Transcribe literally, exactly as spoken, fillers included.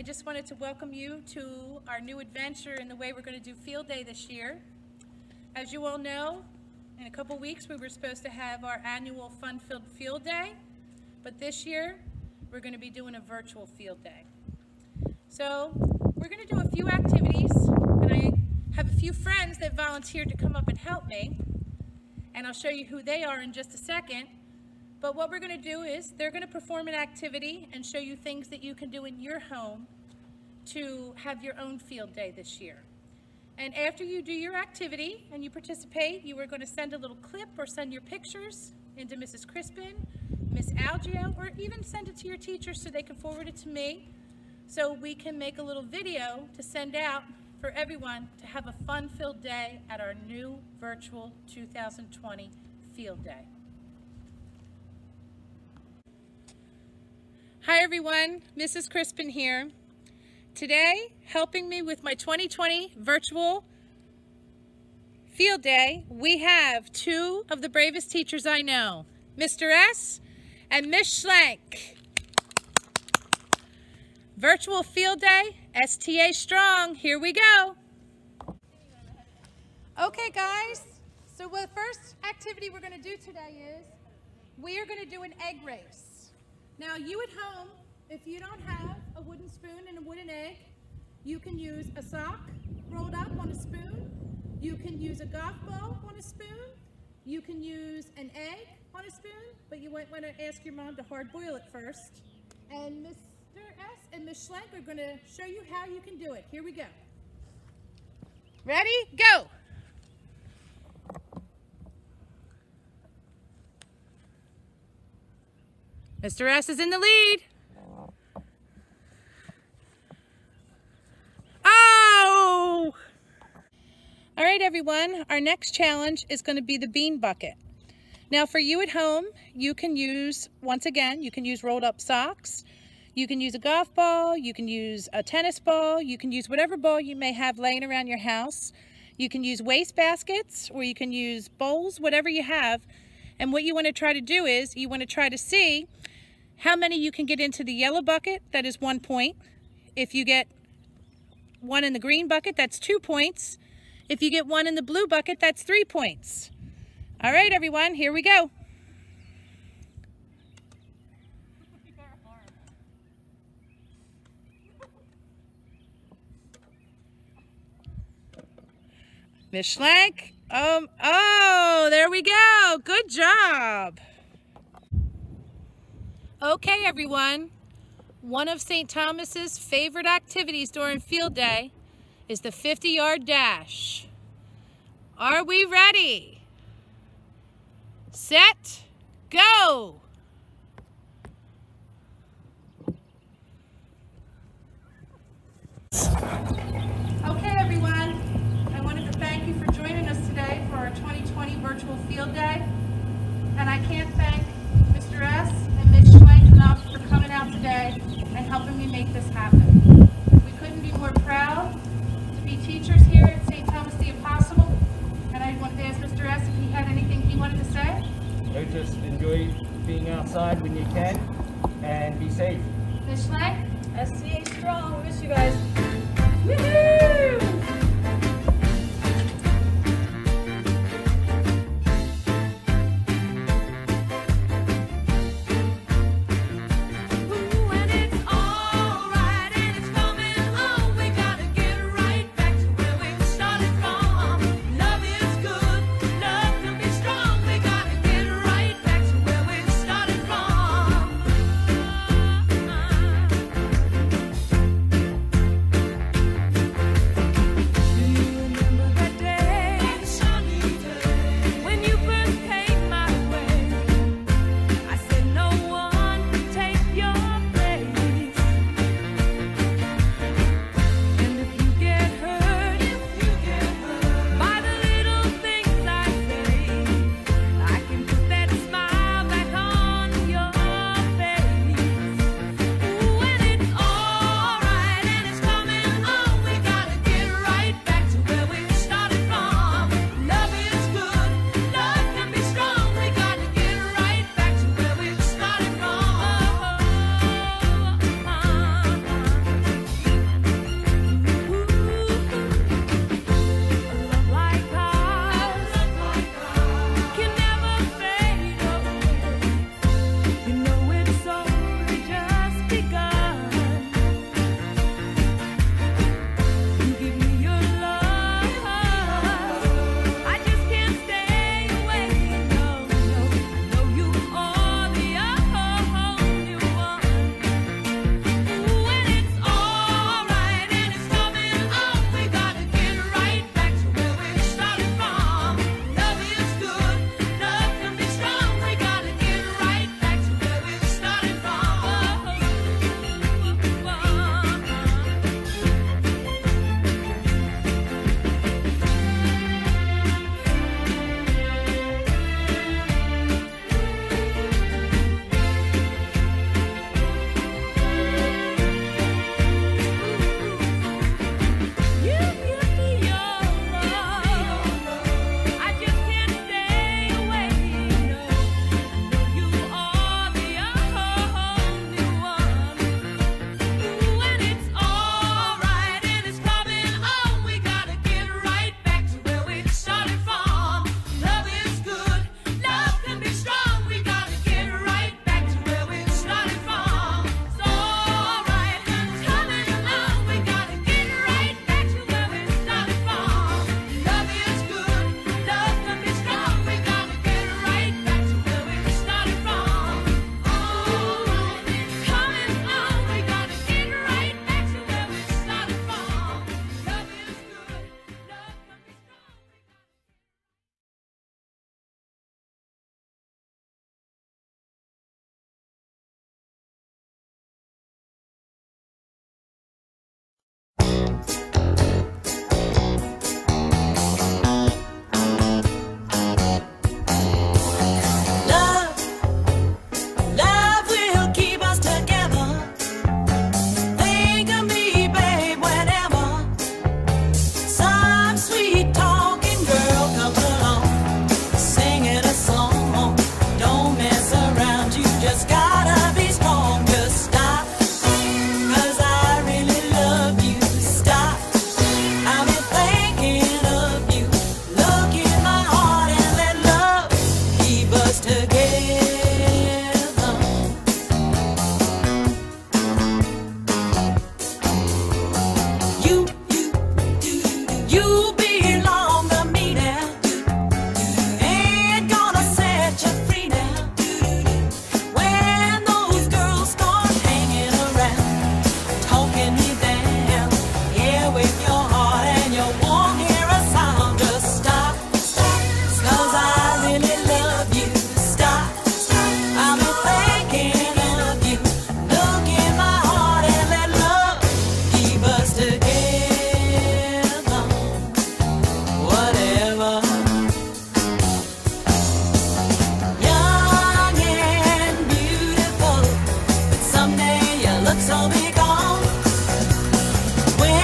I just wanted to welcome you to our new adventure in the way we're going to do field day this year. As you all know, in a couple weeks we were supposed to have our annual fun-filled field day, but this year we're going to be doing a virtual field day. So we're going to do a few activities, and I have a few friends that volunteered to come up and help me, and I'll show you who they are in just a second. But what we're going to do is they're going to perform an activity and show you things that you can do in your home to have your own field day this year. And after you do your activity and you participate, you are going to send a little clip or send your pictures into Missus Crispin, Miss Algio, or even send it to your teacher so they can forward it to me so we can make a little video to send out for everyone to have a fun-filled day at our new virtual two thousand twenty field day. Hi everyone, Missus Crispin here. Today, helping me with my twenty twenty virtual field day, we have two of the bravest teachers I know, Mister S and Miss Schlenk. Virtual field day, S T A strong, here we go. Okay guys, so the first activity we're going to do today is we are going to do an egg race. Now you at home, if you don't have a wooden spoon and a wooden egg, you can use a sock rolled up on a spoon, you can use a golf ball on a spoon, you can use an egg on a spoon, but you might want to ask your mom to hard boil it first. And Mister S and Miss Schlenk are going to show you how you can do it. Here we go. Ready? Go! Mister S is in the lead. Oh! All right, everyone. Our next challenge is going to be the bean bucket. Now, for you at home, you can use, once again, you can use rolled up socks. You can use a golf ball. You can use a tennis ball. You can use whatever ball you may have laying around your house. You can use waste baskets, or you can use bowls, whatever you have. And what you want to try to do is you want to try to see how many you can get into the yellow bucket. That is one point. If you get one in the green bucket, that's two points. If you get one in the blue bucket, that's three points. All right, everyone, here we go. Miss Schlenk. Um, oh, there we go. Good job. Okay, everyone. One of Saint Thomas's favorite activities during field day is the fifty yard dash. Are we ready? Set, go! Okay, everyone. I wanted to thank you for joining us today for our twenty twenty virtual field day. And I can't thank Mister S and Miss Schlenk enough for coming out today and helping me make this happen. We couldn't be more proud to be teachers here at Saint Thomas the Apostle. And I wanted to ask Mister S if he had anything he wanted to say. So just enjoy being outside when you can and be safe. Miss Schlenk? S T A strong. We miss you guys. Woohoo! When it's all right When